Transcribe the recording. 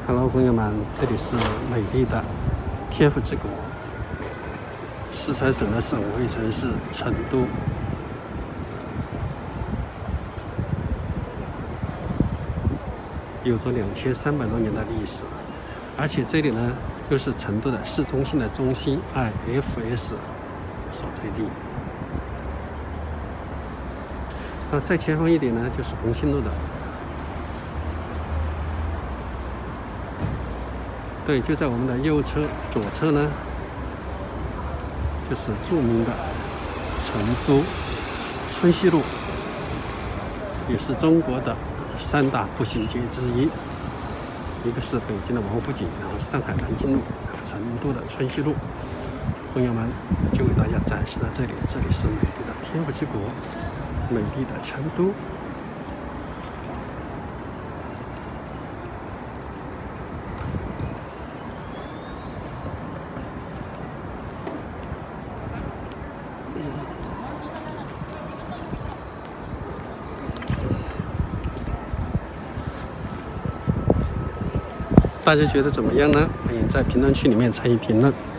Hello， 朋友们，这里是美丽的天府之国，四川省的省会城市成都。有着2300多年的历史，而且这里呢又是成都的市中心的中心 IFS 所在地。那再前方一点呢，就是红星路的。对，就在我们的右侧，左侧呢，就是著名的成都春熙路，也是中国的3大步行街之一。一个是北京的王府井，然后上海南京路，然后成都的春熙路。朋友们，就给大家展示到这里，这里是美丽的天府之国，美丽的成都。大家觉得怎么样呢？欢迎在评论区里面参与评论。